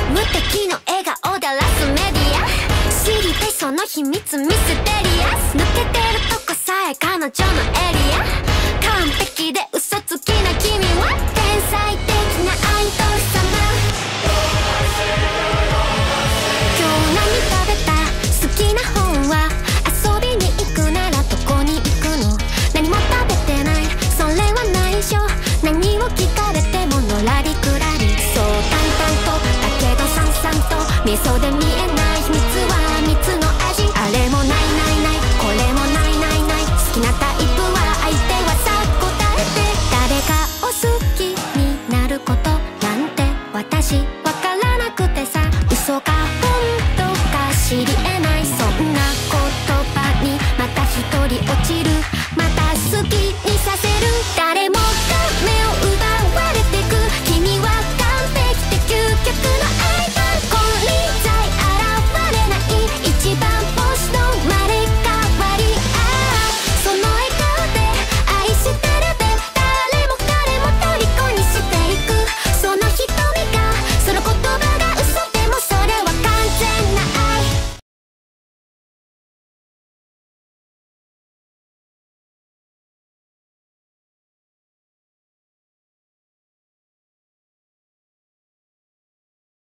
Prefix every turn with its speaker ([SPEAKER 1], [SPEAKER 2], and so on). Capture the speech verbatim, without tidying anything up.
[SPEAKER 1] 無敵の笑顔でラスメディア、知りたいその秘密ミステリアス、抜けてるとこさえ彼女のエリア、完璧で嘘つきな君は天才的なアイドル様。今日何食べた？好きな本は？遊びに行くならどこに行くの？何も食べてない、それは内緒。何を聞かれてものらりくらり、そう淡々とだけどさんさんと味噌で見えない秘密は蜜の味。あれもないないない、これもないないない、好きなタイプは相手はさ答えて。誰かを好きになることなんて私わからなくてさ、嘘か本当か知り得ない、そんな言葉にまた一人落ちる